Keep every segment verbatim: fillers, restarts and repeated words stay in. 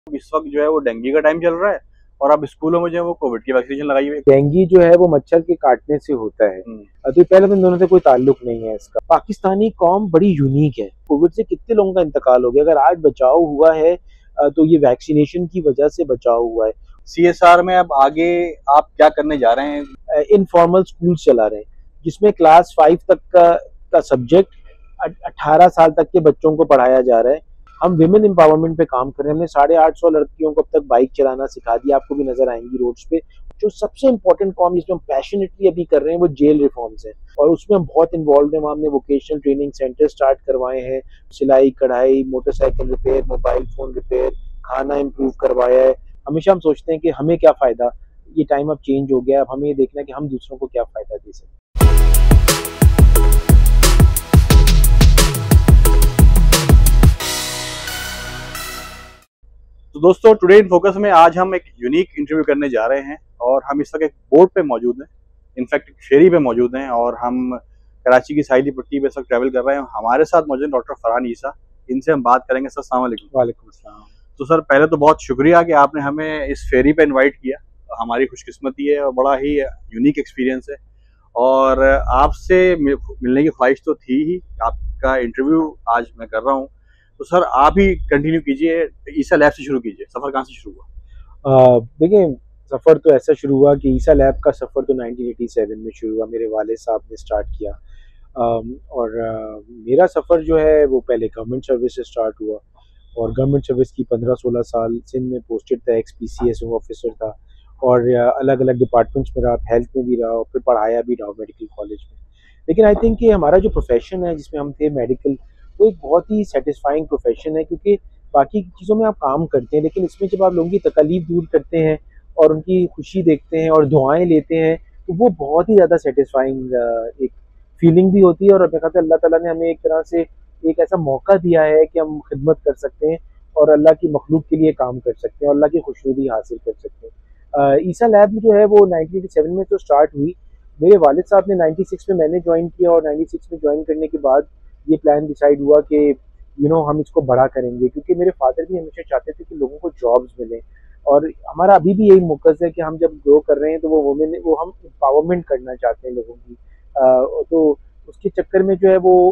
इस वक्त जो है वो डेंगू का टाइम चल रहा है और अब स्कूलों में जो है वो कोविड की वैक्सीनेशन लगाई हुई है। डेंगू जो है वो मच्छर के काटने से होता है। तो पहले तो इन दोनों से कोई ताल्लुक नहीं है इसका। पाकिस्तानी कौम बड़ी यूनिक है। कोविड से कितने लोगों का इंतकाल हो गया, अगर आज बचाव हुआ है तो ये वैक्सीनेशन की वजह से बचाव हुआ है। सीएसआर में अब आगे आप क्या करने जा रहे हैं? इनफॉर्मल स्कूल चला रहे हैं जिसमें क्लास फाइव तक का, का सब्जेक्ट अठारह साल तक के बच्चों को पढ़ाया जा रहा है। हम विमेन एम्पावरमेंट पे काम कर रहे हैं। हमने साढ़े आठ सौ लड़कियों को अब तक बाइक चलाना सिखा दिया, आपको भी नजर आएंगी रोड्स पे। जो सबसे इम्पोर्टेंट काम जिसमें हम पैशनेटली अभी कर रहे हैं वो जेल रिफॉर्म्स है और उसमें हम बहुत इन्वॉल्व हैं। हमने वोकेशनल ट्रेनिंग सेंटर स्टार्ट करवाए हैं, सिलाई कढ़ाई, motorcycle repair, mobile phone repair, खाना इम्प्रूव करवाया है। हमेशा हम सोचते हैं कि हमें क्या फायदा, ये टाइम अब चेंज हो गया, अब हमें ये देखना है कि हम दूसरों को क्या फायदा दे सकते हैं। तो दोस्तों, टुडे इन फोकस में आज हम एक यूनिक इंटरव्यू करने जा रहे हैं और हम इस वक्त एक बोट पे मौजूद हैं, इनफैक्ट एक फेरी पे मौजूद हैं और हम कराची की साहिली पट्टी पे सब ट्रैवल कर रहे हैं। हमारे साथ मौजूद हैं डॉक्टर फरहान ईसा, इनसे हम बात करेंगे। सर अस्सलाम वालेकुम। वालेकुम अस्सलाम। तो सर पहले तो बहुत शुक्रिया कि आपने हमें इस फेरी पे इन्वाइट किया, हमारी खुशकिस्मती है और बड़ा ही यूनिक एक्सपीरियंस है और आपसे मिलने की ख्वाहिश तो थी ही। आपका इंटरव्यू आज मैं कर रहा हूँ, तो सर आप ही कंटिन्यू कीजिए, ईसा लैब से शुरू कीजिए। सफ़र कहाँ से शुरू हुआ? देखिए, सफ़र तो ऐसा शुरू हुआ कि ईसा लैब का सफ़र तो नाइनटीन एटी सेवन में शुरू हुआ, मेरे वाले साहब ने स्टार्ट किया। आ, और आ, मेरा सफ़र जो है वो पहले गवर्नमेंट सर्विस से स्टार्ट हुआ और गवर्नमेंट सर्विस की पंद्रह सोलह साल सिंध में पोस्टेड था, ex P C S officer था और अलग अलग डिपार्टमेंट्स में रहा, हेल्थ में भी रहा और फिर पढ़ाया भी रहा मेडिकल कॉलेज में। लेकिन आई थिंक कि हमारा जो प्रोफेशन है जिसमें हम थे मेडिकल, वो एक बहुत ही सेटिस्फाइंग प्रोफेशन है, क्योंकि बाकी चीज़ों में आप काम करते हैं लेकिन इसमें जब आप लोगों की तकलीफ दूर करते हैं और उनकी खुशी देखते हैं और दुआएं लेते हैं तो वो बहुत ही ज़्यादा सेटिस्फाइंग एक फीलिंग भी होती है। और मेरे ख्याल से अल्लाह ताला ने हमें एक तरह से एक ऐसा मौका दिया है कि हम खिदमत कर सकते हैं और अल्लाह की मखलूक के लिए काम कर सकते हैं और अल्लाह की खुशनुदी हासिल कर सकते हैं। ईसा लैब जो है वो नाइनटीन एटी सेवन में तो स्टार्ट हुई। मेरे वालिद साहब ने नाइन्टी सिक्स में मैंने ज्वाइन किया और नाइन्टी सिक्स में ज्वाइन करने के बाद ये प्लान डिसाइड हुआ कि यू नो हम इसको बड़ा करेंगे, क्योंकि मेरे फादर भी हमेशा चाहते थे कि लोगों को जॉब्स मिलें और हमारा अभी भी यही मुकस है कि हम जब ग्रो कर रहे हैं तो वो वुमेन वो हम एम्पावरमेंट करना चाहते हैं लोगों की। आ, तो उसके चक्कर में जो है वो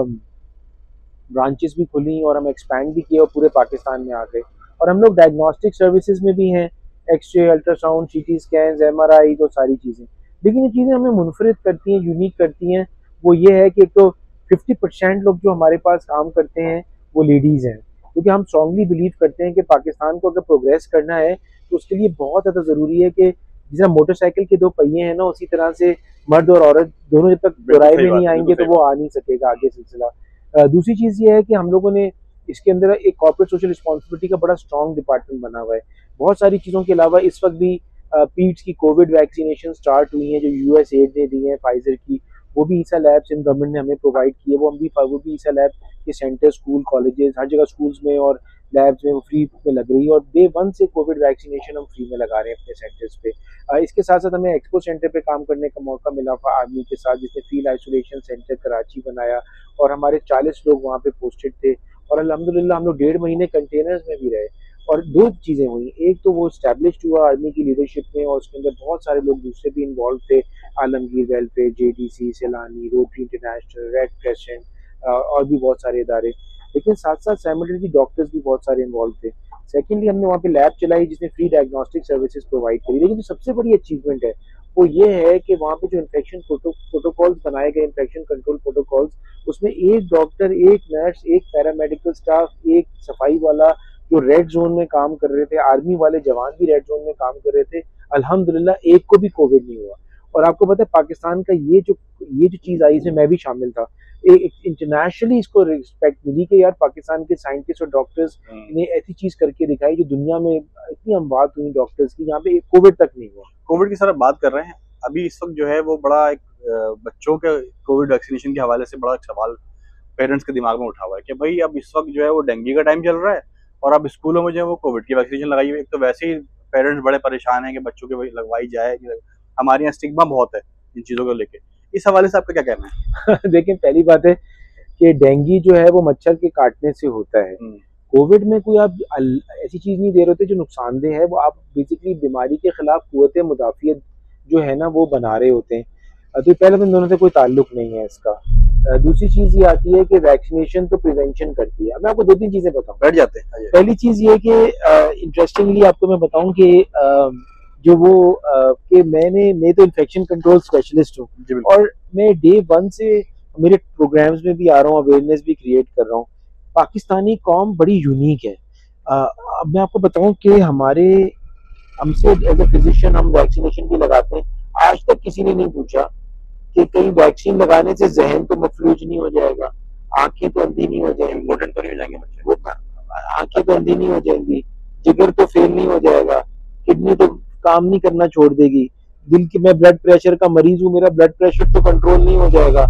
ब्रांचेस भी खुली और हम एक्सपैंड भी किए और पूरे पाकिस्तान में आ गए। और हम लोग डायग्नोस्टिक सर्विसेज में भी हैं, x-ray, ultrasound, C T scan, M R I, तो सारी चीज़ें। लेकिन ये चीज़ें हमें मुनफरिद करती हैं, यूनिक करती हैं, वो ये है कि एक तो फिफ्टी परसेंट लोग जो हमारे पास काम करते हैं वो लेडीज़ हैं, क्योंकि हम स्ट्रांगली बिलीव करते हैं कि पाकिस्तान को अगर प्रोग्रेस करना है तो उसके लिए बहुत ज़्यादा ज़रूरी है कि जैसे मोटरसाइकिल के दो पहिए हैं ना, उसी तरह से मर्द और औरत दोनों जब तक दोराई में नहीं आएंगे तो वो आ नहीं सकेगा आगे सिलसिला। दूसरी चीज़ ये है कि हम लोगों ने इसके अंदर एक कॉर्पोरेट सोशल रिस्पॉन्सिबिलिटी का बड़ा स्ट्रॉन्ग डिपार्टमेंट बना हुआ है। बहुत सारी चीज़ों के अलावा इस वक्त भी पीड्स की कोविड वैक्सीनेशन स्टार्ट हुई हैं जो यू एस एड ने दी है, फाइजर की, वो भी ईसा लैब सिंध गवर्नमेंट ने हमें प्रोवाइड की है। वो हम भी वो भी ईसा लैब के सेंटर, स्कूल, कॉलेजेस, हर जगह स्कूल्स में और लैब्स में वो फ्री में लग रही है और डे वन से कोविड वैक्सीनेशन हम फ्री में लगा रहे हैं अपने सेंटर्स पे। आ, इसके साथ साथ हमें एक्सपो सेंटर पे काम करने का मौका मिला था आर्मी के साथ, जिसने फील्ड आइसोलेशन सेंटर कराची बनाया और हमारे चालीस लोग वहाँ पे पोस्टेड थे और अल्हम्दुलिल्लाह हम लोग डेढ़ महीने कंटेनर्स में भी रहे। और दो चीज़ें हुई, एक तो वो स्टैब्लिश्ड हुआ आर्मी की लीडरशिप में और उसके अंदर बहुत सारे लोग दूसरे भी इन्वॉल्व थे, Alamgir welfare, J D C, Sailani, Rotary international, red crescent और भी बहुत सारे इदारे। लेकिन साथ साथ साइमल्टेनियसली डॉक्टर्स भी बहुत सारे इन्वॉल्व थे। सेकेंडली हमने वहाँ पे लैब चलाई जिसने फ्री डायग्नोस्टिक सर्विसेज प्रोवाइड करी। लेकिन जो सबसे बड़ी अचीवमेंट है वो ये है कि वहाँ पे जो इन्फेक्शन प्रोटोकॉल्स बनाए गए, इन्फेक्शन कंट्रोल प्रोटोकॉल्स, उसमें एक डॉक्टर, एक नर्स, एक पैरामेडिकल स्टाफ, एक सफाई वाला जो रेड जोन में काम कर रहे थे, आर्मी वाले जवान भी रेड जोन में काम कर रहे थे। अल्हम्दुलिल्लाह एक को भी कोविड नहीं हुआ। और आपको पता है पाकिस्तान का ये जो ये जो चीज़ आई इसमें मैं भी शामिल था, इंटरनेशनली इसको रिस्पेक्ट मिली कि यार पाकिस्तान के साइंटिस्ट और डॉक्टर्स ने ऐसी चीज़ करके दिखाई जो दुनिया में इतनी अमवात हुई डॉक्टर्स की, यहाँ पे कोविड तक नहीं हुआ। कोविड की सर बात कर रहे हैं, अभी इस वक्त जो है वो बड़ा एक बच्चों के कोविड वैक्सीनेशन के हवाले से बड़ा एक सवाल पेरेंट्स के दिमाग में उठा हुआ है कि भाई अब इस वक्त जो है वो डेंगू का टाइम चल रहा है और अब स्कूलों में जो है वो कोविड की वैक्सीनेशन लगाई हुई है। तो वैसे ही पेरेंट्स बड़े परेशान हैं कि बच्चों के लगवाई जाए, हमारे यहाँ स्टिग्मा बहुत है इन चीज़ों को लेके। इस हवाले से आपका क्या कहना है? देखिए, पहली बात है कि डेंगू जो है वो मच्छर के काटने से होता है, कोविड में कोई आप अल- ऐसी चीज नहीं दे रहे होते जो नुकसानदेह है, वो आप बेसिकली बीमारी के खिलाफ कुव्वत मुदाफियत जो है ना वो बना रहे होते हैं। अ, तो पहले तो इन दोनों से कोई ताल्लुक नहीं है इसका। अ, दूसरी चीज ये आती है कि वैक्सीनेशन तो प्रिवेंशन करती है। अब मैं आपको दो तीन चीजें बताऊं। बैठ जाते हैं। हाँ पहली चीज ये कि इंटरेस्टिंगली आपको मैं बताऊं कि अ, जो वो अ, कि मैंने मैं तो इन्फेक्शन कंट्रोल स्पेशलिस्ट हूँ, जी बिल्कुल। और मैं डे वन से मेरे प्रोग्राम्स में भी आ रहा हूँ, अवेयरनेस भी क्रिएट कर रहा हूँ। पाकिस्तानी कौम बड़ी यूनिक है। अ, अब मैं आपको बताऊं कि हमारे हमसे एज ए फिजिशियन हम वैक्सीनेशन भी लगाते हैं। आज तक किसी ने नहीं पूछा कि कहीं वैक्सीन लगाने से जहन तो मफलूज नहीं हो जाएगा, आंखें तो अंधी नहीं हो जाएंगी, इम्पोर्टेंट तो नहीं हो जाएंगे बच्चे। वो आंखें तो अंधी नहीं हो जाएंगी, जिगर तो फेल नहीं हो जाएगा, किडनी तो काम नहीं करना छोड़ देगी, दिल की मैं ब्लड प्रेशर का मरीज हूँ, मेरा ब्लड प्रेशर तो कंट्रोल नहीं हो जाएगा,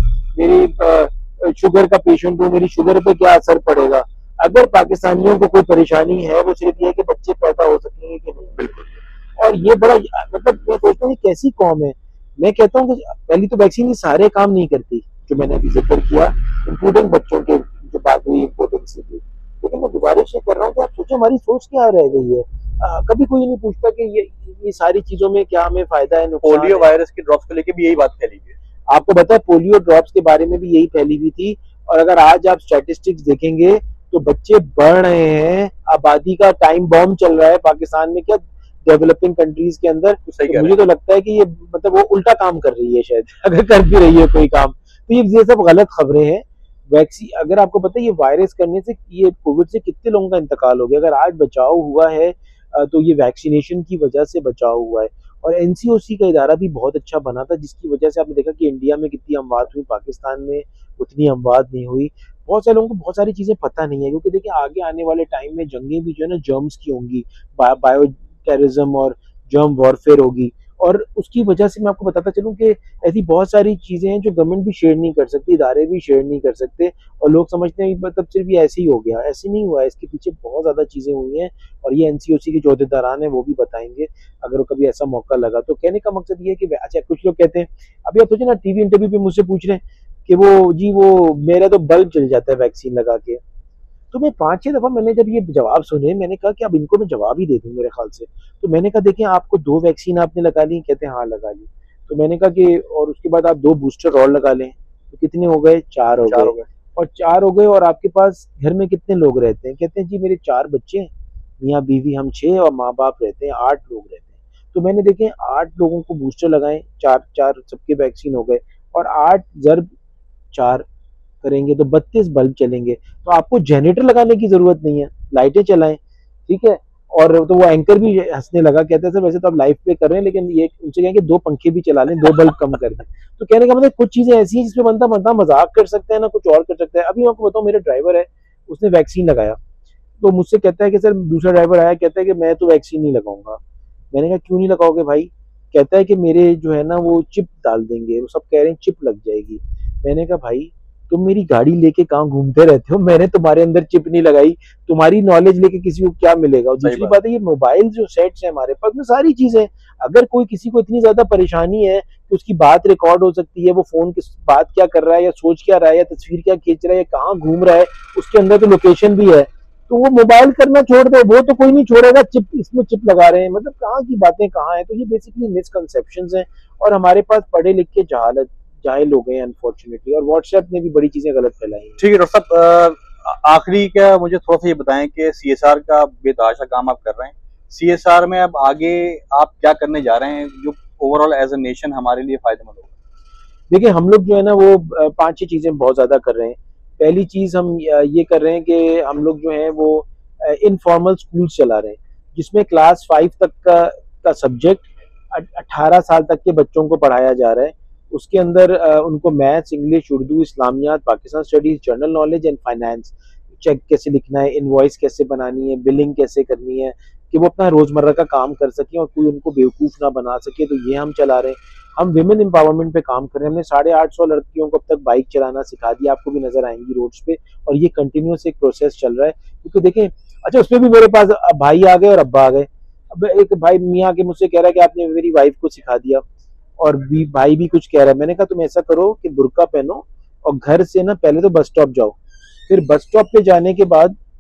मेरी शुगर का पेशेंट हूँ, मेरी शुगर पे क्या असर पड़ेगा। अगर पाकिस्तानियों को कोई परेशानी है वो सिर्फ ये कि बच्चे पैदा हो सकेंगे कि नहीं। बिल्कुल। और ये बड़ा मतलब मैं सोचता हूँ कैसी कौम है। मैं कहता हूँ कि पहली तो वैक्सीन सारे काम नहीं करती जो मैंने अभी जिक्र किया, इंक्लूडिंग बच्चों के जो बात हुई इम्पोर्टेंस की। लेकिन मैं गुजारिश ये कर रहा हूँ कि आप सोचो हमारी सोच क्या रह गई है। आ, कभी कोई नहीं पूछता कि ये ये सारी चीजों में क्या हमें फायदा है, नुकसान पोलियो है। वायरस के ड्रॉप्स को लेके भी यही बात फैली हुई है। आपको पता है पोलियो ड्रॉप्स के बारे में भी यही फैली हुई थी। और अगर आज आप स्टैटिस्टिक्स देखेंगे तो बच्चे बढ़ रहे हैं, आबादी का टाइम बॉम्ब चल रहा है पाकिस्तान में, क्या डेवलपिंग कंट्रीज के अंदर। तो सही तो कह रहे मुझे तो लगता है कि ये मतलब वो उल्टा काम कर रही है शायद अगर कर भी रही है कोई काम, तो ये ये सब गलत खबरें हैं। वैक्सीन अगर आपको पता है ये वायरस करने से, ये कोविड से कितने लोगों का इंतकाल हो गया, अगर आज बचाव हुआ है अ, तो ये वैक्सीनेशन की वजह से बचाव हुआ है। और एनसीओसी का इदारा भी बहुत अच्छा बना था, जिसकी वजह से आपने देखा कि इंडिया में कितनी अमवात हुई, पाकिस्तान में उतनी अमवात नहीं हुई। बहुत सारे लोगों को बहुत सारी चीजें पता नहीं है, क्योंकि देखिए आगे आने वाले टाइम में जंगें भी जो है ना जर्म्स की होंगी, बायो टेररिज्म और जर्म वॉरफेयर होगी। और उसकी वजह से मैं आपको बताता चलूं कि ऐसी बहुत सारी चीजें हैं जो गवर्नमेंट भी शेयर नहीं कर सकती, इदारे भी शेयर नहीं कर सकते, और लोग समझते हैं मतलब सिर्फ ये ऐसे ही हो गया। ऐसे नहीं हुआ है, इसके पीछे बहुत ज्यादा चीजें हुई हैं, और ये एनसीओसी के जो अहदेदारान है वो भी बताएंगे अगर वो कभी ऐसा मौका लगा तो। कहने का मकसद ये है कि अच्छा, कुछ लोग कहते हैं, अभी आप सोचिए ना टीवी इंटरव्यू पे मुझसे पूछ रहे हैं कि वो जी वो मेरा तो बल्ब जल जाता है वैक्सीन लगा के। तो मैं पांच छह दफा मैंने जब ये जवाब सुने, मैंने कहा कि अब इनको मैं जवाब ही दे दूं मेरे ख्याल से। तो मैंने कहा देखिए आपको दो वैक्सीन आपने लगा ली, कहते हैं हाँ लगा ली। तो मैंने कहा कि और उसके बाद आप दो बूस्टर और लगा लें, तो कितने हो गए, चार हो चार गए। हो गए। और चार हो गए, और आपके पास घर में कितने लोग रहते हैं, कहते हैं जी मेरे चार बच्चे हैं, मियाँ बीवी हम छह, और माँ बाप रहते हैं, आठ लोग रहते हैं। तो मैंने देखे आठ लोगों को बूस्टर लगाए, चार चार सबके वैक्सीन हो गए, और आठ जर्ब चार करेंगे तो बत्तीस बल्ब चलेंगे। तो आपको जनरेटर लगाने की जरूरत नहीं है, लाइटें चलाएं, ठीक है। और तो वो एंकर भी हंसने लगा, कहते हैं सर वैसे तो आप लाइव पे कर रहे हैं, लेकिन ये उनसे कहेंगे दो पंखे भी चला लें, दो बल्ब कम कर दें। तो कहने का मतलब कुछ चीजें ऐसी हैं जिसपे बनता बनता मजाक कर सकते हैं ना, कुछ और कर सकते हैं। अभी आपको बताऊं, मेरा ड्राइवर है, उसने वैक्सीन लगाया, तो मुझसे कहता है कि सर, दूसरा ड्राइवर आया, कहता है कि मैं तो वैक्सीन नहीं लगाऊंगा। मैंने कहा क्यों नहीं लगाओगे भाई? कहता है कि मेरे जो है ना वो चिप डाल देंगे, वो सब कह रहे हैं चिप लग जाएगी। मैंने कहा भाई तुम मेरी गाड़ी लेके कहाँ घूमते रहते हो, मैंने तुम्हारे अंदर चिप नहीं लगाई, तुम्हारी नॉलेज लेके किसी को क्या मिलेगा। और दूसरी बात है ये मोबाइल जो सेट्स है हमारे पास में सारी चीजें, अगर कोई किसी को इतनी ज्यादा परेशानी है कि उसकी बात रिकॉर्ड हो सकती है, वो फोन किस बात क्या कर रहा है, या सोच क्या रहा है, या तस्वीर क्या खींच रहा है, या कहाँ घूम रहा है, उसके अंदर तो लोकेशन भी है, तो वो मोबाइल करना छोड़ दो, वो तो कोई नहीं छोड़ेगा, चिप इसमें चिप लगा रहे हैं, मतलब कहाँ की बातें कहाँ है। तो ये बेसिकली मिसकंसेप्शंस हैं, और हमारे पास पढ़े लिख के जहालत जाहिल हो गए अनफॉर्चुनेटली, और व्हाट्सएप ने भी बड़ी चीजें गलत फैलाई हैं। ठीक है डॉक्टर साहब, आखिरी क्या मुझे थोड़ा सा ये बताएं कि सीएसआर का बेतहाशा काम आप कर रहे हैं, सीएसआर में अब आगे आप क्या करने जा रहे हैं जो ओवरऑल एज ए नेशन हमारे लिए फायदेमंद होगा? देखिए हम लोग जो है ना वो पांच छह चीजें बहुत ज्यादा कर रहे हैं। पहली चीज हम ये कर रहे हैं कि हम लोग जो है वो इनफॉर्मल स्कूल चला रहे हैं, जिसमें क्लास फाइव तक का का सब्जेक्ट अठारह साल तक के बच्चों को पढ़ाया जा रहा है। उसके अंदर उनको maths, English, Urdu, Islamiat, Pakistan studies, general knowledge and finance, cheque कैसे लिखना है, इनवॉइस कैसे बनानी है, बिलिंग कैसे करनी है, कि वो अपना रोजमर्रा का काम कर सकें और कोई उनको बेवकूफ ना बना सके। तो ये हम चला रहे हैं। हम विमेन एम्पावरमेंट पे काम कर रहे हैं। हमने साढ़े आठ सौ लड़कियों को अब तक बाइक चलाना सिखा दिया, आपको भी नजर आएंगी रोड्स पे, और ये कंटिन्यूस एक प्रोसेस चल रहा है। क्योंकि देखें, अच्छा उसमें भी मेरे पास भाई आ गए और अब्बा आ गए। अब एक भाई मियाँ के मुझसे कह रहा है कि आपने मेरी वाइफ को सिखा दिया, और भी भाई भी कुछ कह रहा है। मैंने कहा तुम ऐसा करो कि बुर्का पहनो और घर से ना पहले तो बस स्टॉप जाओ, फिर बस स्टॉप पे जाने के बाद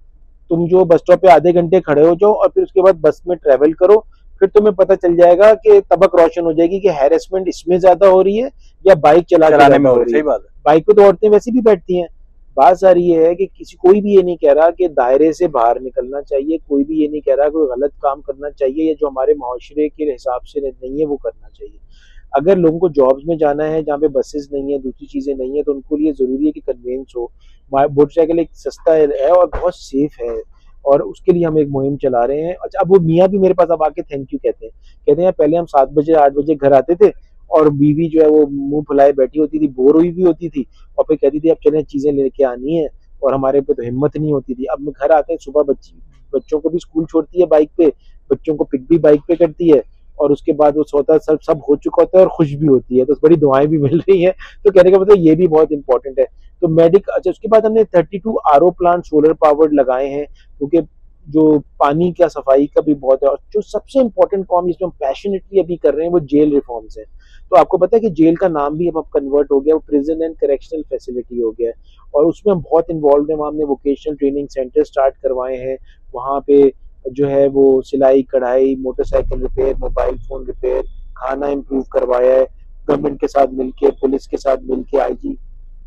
तुम जो बस स्टॉप पे आधे घंटे खड़े हो जाओ और फिर उसके बाद बस में ट्रेवल करो, फिर तुम्हें पता चल जाएगा कि तबक रोशन हो जाएगी कि हैरेसमेंट इसमें ज्यादा हो रही है या बाइक चला के चलाने में ज्यादा हो हो रही, रही सही है। बात है। बाइक पे तो औरतें वैसे भी बैठती हैं। बात सारी ये है कि किसी कोई भी ये नहीं कह रहा कि दायरे से बाहर निकलना चाहिए, कोई भी ये नहीं कह रहा कोई गलत काम करना चाहिए या जो हमारे माशरे के हिसाब से नहीं है वो करना चाहिए। अगर लोगों को जॉब्स में जाना है जहाँ पे बसेस नहीं है, दूसरी चीजें नहीं है, तो उनको लिए जरूरी है कि कन्वेंस हो। मोटरसाइकिल एक सस्ता है और बहुत सेफ है, और उसके लिए हम एक मुहिम चला रहे हैं। अच्छा, अब वो मियाँ भी मेरे पास अब आके थैंक यू कहते हैं, कहते हैं पहले हम सात बजे आठ बजे घर आते थे और बीवी जो है वो मुंह फुलाए बैठी होती थी, बोर हुई भी होती थी, और फिर कहती थी अब चलें चीजें लेके आनी है, और हमारे पे तो हिम्मत नहीं होती थी। अब घर आते हैं सुबह, बच्ची बच्चों को भी स्कूल छोड़ती है बाइक पे, बच्चों को पिक भी बाइक पे करती है, और उसके बाद वो सोता सब सब हो चुका होता है और खुश भी होती है, तो बड़ी दुआएं भी मिल रही हैं। तो कहने का मतलब ये भी बहुत इंपॉर्टेंट है। तो मेडिक अच्छा, उसके बाद हमने thirty two R O plant solar powered लगाए हैं, क्योंकि जो पानी का सफाई का भी बहुत है। और जो सबसे इंपॉर्टेंट काम जिसमें हम पैशनेटली अभी कर रहे हैं वो जेल रिफॉर्म्स है। तो आपको पता है कि जेल का नाम भी अब अब कन्वर्ट हो गया, वो प्रिजन एंड करेक्शनल फैसिलिटी हो गया है, और उसमें हम बहुत इन्वॉल्व हैं। वहाँ हमने वोकेशनल ट्रेनिंग सेंटर स्टार्ट करवाए हैं, वहाँ पे जो है वो सिलाई कढ़ाई, motorcycle repair, mobile phone repair, खाना इम्प्रूव करवाया है गवर्नमेंट के साथ मिलके, पुलिस के साथ मिलके। आई जी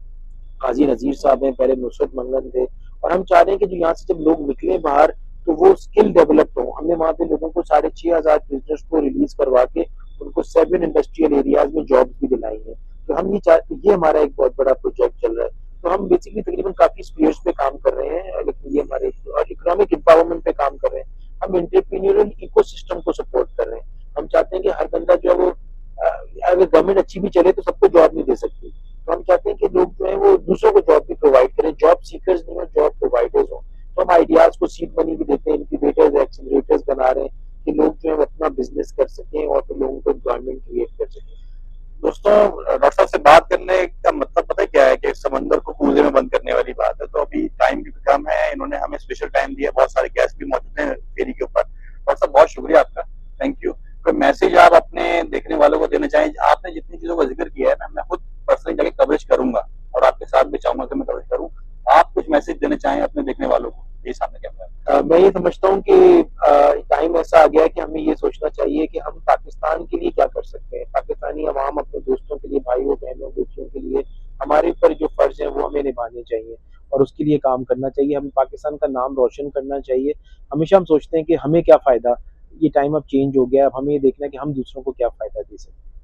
काजी नजीर साहब हैं, पहले नुसरत मंगन थे, और हम चाह रहे हैं कि जो यहाँ से जब लोग निकले बाहर तो वो स्किल डेवलप हो। हमने वहाँ पे लोगों को साढ़े छह हजार बिजनेस को रिलीज करवा के उनको सेवन इंडस्ट्रियल एरियाज में जॉब भी दिलाई है। तो हम ये चाहते, ये हमारा एक बहुत बड़ा प्रोजेक्ट चल रहा है। तो हम बेसिकली तकरीबन काफी स्पेयर्स पे काम कर रहे हैं, लेकिन ये हमारे और इकोनॉमिक एम्पावरमेंट पे काम कर रहे हैं। हम एंटरप्रेन्योरियल इकोसिस्टम को सपोर्ट कर रहे हैं। हम चाहते हैं कि हर बंदा जो है वो, अगर गवर्नमेंट अच्छी भी चले तो सबको जॉब नहीं दे सकती, तो हम चाहते हैं कि लोग जो है वो दूसरों को जॉब भी प्रोवाइड करें, जॉब सीकर्स नहीं हो, जॉब प्रोवाइडर्स हो। तो हम आइडियाज को सीड मनी भी देते हैं, इंक्यूबेटर्स एक्सीलरेटर्स बना रहे हैं कि लोग जो है अपना बिजनेस कर सकें और फिर लोगों को एम्प्लॉयमेंट क्रिएट कर सकें। दोस्तों, डॉक्टर साहब से बात करने का मतलब पता है क्या है कि समंदर को कूजे में बंद करने वाली बात है। तो अभी टाइम भी कम है, इन्होंने हमें स्पेशल टाइम दिया, बहुत सारे गेस्ट भी मौजूद हैं फेरी के ऊपर। डॉक्टर साहब बहुत शुक्रिया आपका, थैंक यू। कोई मैसेज आप अपने देखने वालों को देना चाहें? आपने जितनी चीजों का जिक्र किया है ना, मैं खुद पर्सनली जाके कवरेज करूंगा और आपके साथ भी चाहूंगा कि मैं कवरेज करूँ। आप कुछ मैसेज देना चाहें अपने देखने वालों को? ये सामने कैमरा। मैं ये समझता हूँ कि टाइम ऐसा आ गया है कि हमें ये सोचना चाहिए कि हम पाकिस्तान के लिए क्या कर सकते हैं। पाकिस्तानी अवाम अपने दोस्तों के लिए, भाइयों बहनों बेटियों के लिए हमारे ऊपर जो फर्ज है वो हमें निभाने चाहिए और उसके लिए काम करना चाहिए। हमें पाकिस्तान का नाम रोशन करना चाहिए। हमेशा हम सोचते हैं कि हमें क्या फायदा, ये टाइम अब चेंज हो गया, अब हमें ये देखना है कि हम दूसरों को क्या फायदा दे सकते हैं।